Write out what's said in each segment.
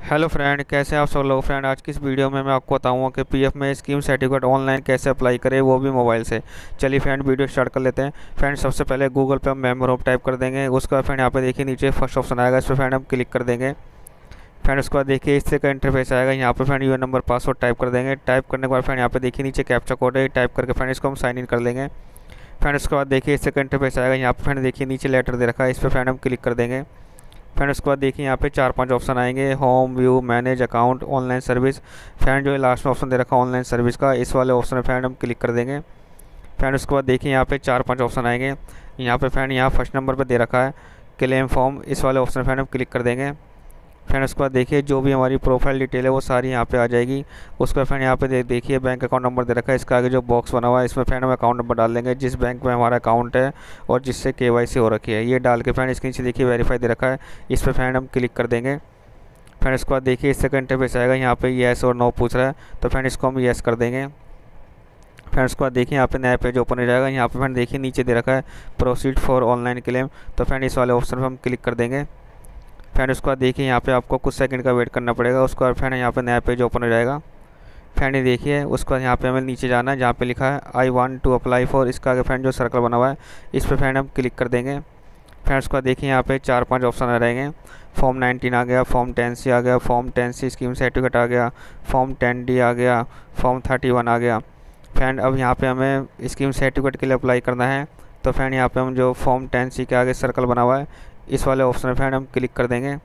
Hello friend, कैसे हैं आप सब लोग। फ्रेंड, आज की इस वीडियो में मैं आपको बताऊंगा कि पीएफ में स्कीम सर्टिफिकेट ऑनलाइन कैसे अप्लाई करें, वो भी मोबाइल से। चलिए फ्रेंड, वीडियो स्टार्ट कर लेते हैं। फ्रेंड, सबसे पहले गूगल पे हम मेंबर होम टाइप कर देंगे। उसके बाद फ्रेंड यहाँ पे देखिए नीचे फर्स्ट ऑप्शन आएगा, इस पर फ्रेंड हम क्लिक कर देंगे। फ्रेंड, उसके बाद देखिए इस तरह का इंटरफेस आएगा। यहाँ पे friend UR number password type कर देंगे। टाइप करने के बाद फ्रेंड यहाँ पे देखिए नीचे कैप्चा कोड है, टाइप करके फ्रेंड इसको हम साइन इन कर लेंगे। फ्रेंड, उसके बाद देखिए इस तरह का इंटरफेस आएगा। यहाँ पे फ्रेंड देखिए नीचे लेटर दे रखा है, इस पर फ्रेंड हम क्लिक कर देंगे। फ्रेंड, उसके बाद देखिए यहाँ पे 4-5 ऑप्शन आएंगे, home, view, manage account, online service. Friend, जो है लास्ट में ऑप्शन दे रखा है ऑनलाइन सर्विस का, इस वाले ऑप्शन में फ्रेंड हम क्लिक कर देंगे। फ्रेंड, उसके बाद देखिए यहाँ पे 4-5 ऑप्शन आएंगे। यहाँ पे फ्रेंड यहाँ फर्स्ट नंबर पे दे रखा है क्लेम फॉर्म, इस वाले ऑप्शन में फ्रेंड हम क्लिक कर देंगे। फ्रेंड, उसके बाद देखिए जो भी हमारी प्रोफाइल डिटेल है वो सारी यहाँ पे आ जाएगी। उसके बाद फ्रेंड यहाँ पे देखिए बैंक अकाउंट नंबर दे रखा है, इसका आगे जो बॉक्स बना हुआ है इसमें फ्रेंड हम अकाउंट नंबर डाल देंगे, जिस बैंक में हमारा अकाउंट है और जिससे केवाईसी हो रखी है, ये डाल के फ्रेंड इसके नीचे देखिए वेरीफाई दे रखा है, इस पर फ्रेंड हम क्लिक कर देंगे। फ्रेंड, उसके बाद देखिए इस सेकंड इंटरफेस आएगा, यहाँ पे येस और नो पूछ रहा है, तो फ्रेंड इसको हम येस कर देंगे। फ्रेंड, उसके बाद देखिए यहाँ पे नया पेज ओपन हो जाएगा। यहाँ पे फ्रेंड देखिए नीचे दे रखा है प्रोसीड फॉर ऑनलाइन क्लेम, तो फ्रेंड इस वाले ऑप्शन पर हम क्लिक कर देंगे। फ्रेंड, उसके बाद देखिए यहाँ पे आपको कुछ सेकंड का वेट करना पड़ेगा। उसके बाद फ्रेंड यहाँ पे नया पेज ओपन हो जाएगा। फ्रेंड, ये देखिए उसके बाद यहाँ पे हमें नीचे जाना है, जहाँ पे लिखा है I want to apply for, इसका आगे फ्रेंड जो सर्कल बना हुआ है इस पर फ्रेंड हम क्लिक कर देंगे। फ्रेंड, उसके बाद देखिए यहाँ पे 4-5 ऑप्शन आ रहेंगे। फॉर्म 19 आ गया, फॉर्म 10C आ गया, फॉर्म 10C स्कीम सर्टिफिकेट आ गया, फॉर्म 10D आ गया, फॉर्म 31 आ गया। फ्रेंड, अब यहाँ पे हमें स्कीम सर्टिफिकेट के लिए अप्लाई करना है, तो फ्रेंड यहाँ पे हम जो फॉर्म 10C के आगे सर्कल बना हुआ है इस वाले ऑप्शन में फ्रेंड हम क्लिक कर देंगे।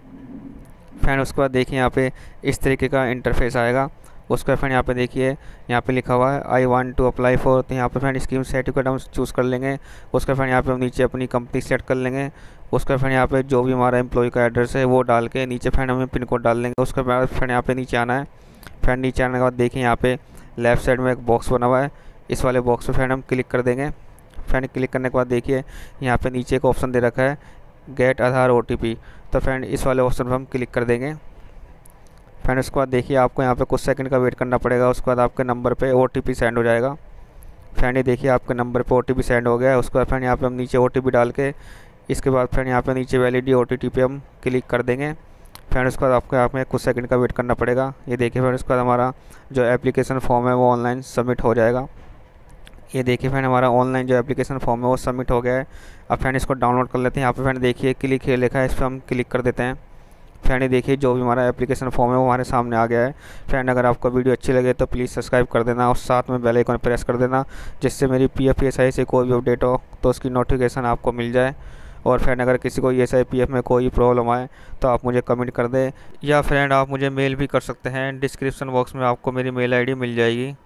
फ्रेंड, उसके बाद देखिए यहाँ पे इस तरीके का इंटरफेस आएगा। उसके बाद फ्रेंड यहाँ पे देखिए यहाँ पे लिखा हुआ है I want to apply for, तो यहाँ पे फ्रेंड स्कीम सर्टिफिकेट हम चूज़ कर लेंगे। उसके बाद फ्रेंड यहाँ पे हम नीचे अपनी कंपनी सेलेक्ट कर लेंगे। उसके बाद फ्रेंड यहाँ पे जो भी हमारा एम्प्लॉय का एड्रेस है वो डाल के नीचे फ्रेंड हमें पिन कोड डाल लेंगे। उसके बाद फ्रेंड यहाँ पे नीचे आना है। फ्रेंड, नीचे आने के बाद देखिए यहाँ पे लेफ्ट साइड में एक बॉक्स बना हुआ है, इस वाले बॉक्स पर फ्रेंड हम क्लिक कर देंगे। फ्रेंड, क्लिक करने के बाद देखिए यहाँ पे नीचे एक ऑप्शन दे रखा है गेट आधार OTP, तो फ्रेंड इस वाले ऑप्शन पर हम क्लिक कर देंगे। फ्रेंड, उसके बाद देखिए आपको यहाँ पे कुछ सेकंड का वेट करना पड़ेगा। उसके बाद आपके नंबर पे OTP सेंड हो जाएगा। फ्रेंड, ये देखिए आपके नंबर पे OTP सेंड हो गया है। उसके बाद फ्रेंड यहाँ पे हम नीचे OTP डाल के इसके बाद फ्रेंड यहाँ पे नीचे वैलिडिटी OTP पे हम क्लिक कर देंगे। फ्रेंड, उसके बाद आपको यहाँ पे कुछ सेकंड का वेट करना पड़ेगा। ये देखिए फ्रेंड, उसके बाद हमारा जो एप्लीकेशन फॉर्म है वो ऑनलाइन सबमिट हो जाएगा। ये देखिए फ्रेंड, हमारा ऑनलाइन जो एप्लीकेशन फॉर्म है वो सबमिट हो गया है। अब फ्रेंड इसको डाउनलोड कर लेते हैं। यहाँ पे फ्रेंड देखिए क्लिक here लिखा है, इस पर हम क्लिक कर देते हैं। फ्रेंड, ये देखिए जो भी हमारा एप्लीकेशन फॉर्म है वो हमारे सामने आ गया है। फ्रेंड, अगर आपको वीडियो अच्छी लगे तो प्लीज़ सब्सक्राइब कर देना और साथ में बेल आइकन प्रेस कर देना, जिससे मेरी PF से कोई भी अपडेट हो तो उसकी नोटिफिकेशन आपको मिल जाए। और फ्रेंड, अगर किसी को ESI PF में कोई प्रॉब्लम आए तो आप मुझे कमेंट कर दें, या फ्रेंड आप मुझे मेल भी कर सकते हैं। डिस्क्रिप्शन बॉक्स में आपको मेरी मेल ID मिल जाएगी।